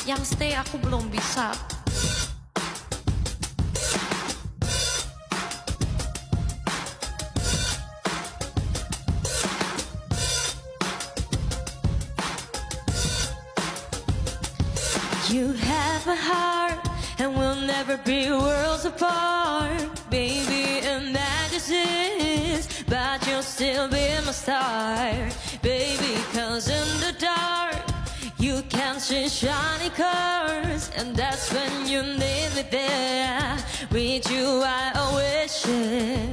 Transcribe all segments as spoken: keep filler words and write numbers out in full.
Yang stay aku belum bisa. You have a heart and we'll never be worlds apart. Baby, and that just is, but you'll still be my star. Baby, cause in the dark you can see shiny cars, and that's when you need me there. With you I always share,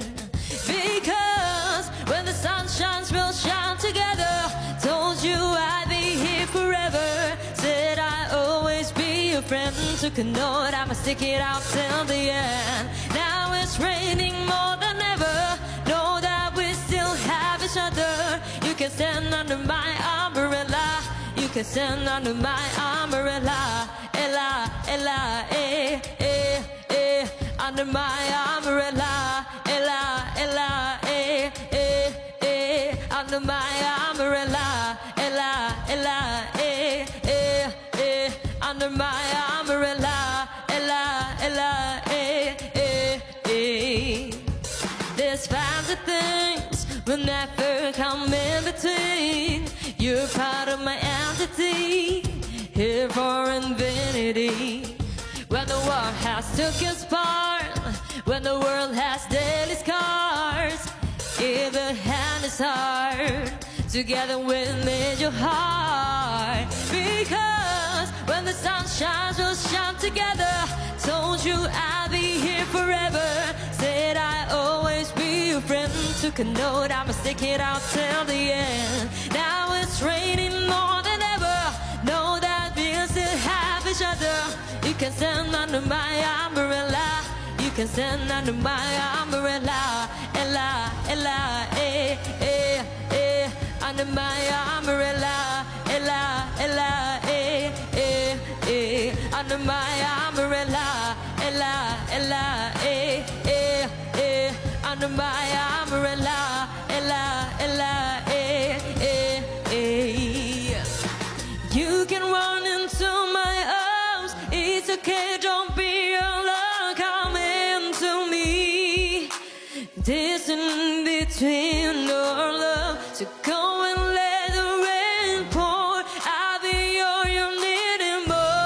because when the sun shines we'll shine together. Told you I'd be here forever, said I always be your friend. Took a note, I'ma stick it out till the end. Now it's raining more than ever, know that we still have each other. You can stand under my umbrella, you can stand under my umbrella. Ella, Ella, eh, eh, eh, under my umbrella. Ella, Ella, eh, eh, eh, under my umbrella. Ella, Ella, eh, eh, eh, under my umbrella. Ella, Ella, eh, eh, eh. There's fancy things will never come in between. You're part of my entity, here for infinity. When the war has took its part, when the world has daily scars, either hand is hard, together we made your heart. Because when the sun shines we'll shine together. Told you I'll be here forever, said I always be your friend. Took a note, I'ma stick it out till the end. Now it's raining more than ever, know that we still have each other. You can stand under my umbrella, you can stand under my umbrella. Ella, Ella, eh, eh, eh, under my umbrella. Ella, Ella, eh, eh, eh, under my umbrella. Ella, Ella, eh, eh, eh, under my umbrella. Ella, Ella, eh, eh, eh. You can run into my arms, it's okay, don't be alone. Come into me, this in between our love. So go and let the rain pour, I'll be all you need and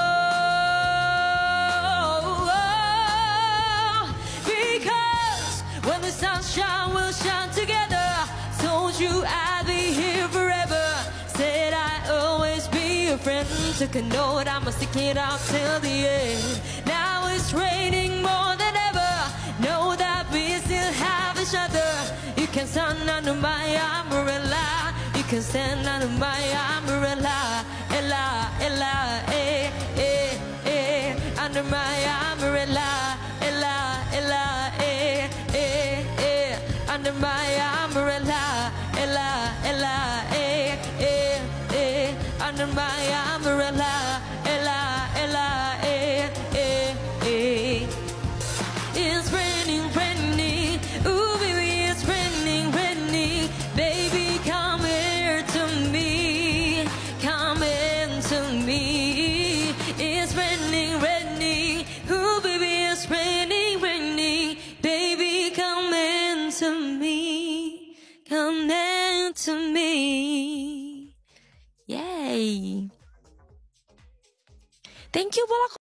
more. Because when the sun shines we'll shine together. Told you I'd be here forever, said I always be your friend. Took a note, I'ma stick it out till the end. Now it's raining more than ever, know that we still have each other. You can stand under my umbrella, you can stand under my umbrella. Ella, Ella, eh, eh, eh, under my umbrella. Ella, Ella, eh, eh, eh, under my umbrella. Ella, Ella, eh, eh, eh, under my umbrella. Ella, Ella, eh, eh, eh. It's raining, raining, ooh baby, it's raining, raining. Baby, come here to me, come into me. It's raining, raining, ooh baby, it's raining, raining. Baby, come into me, come into me. Yay! Thank you, Bolak.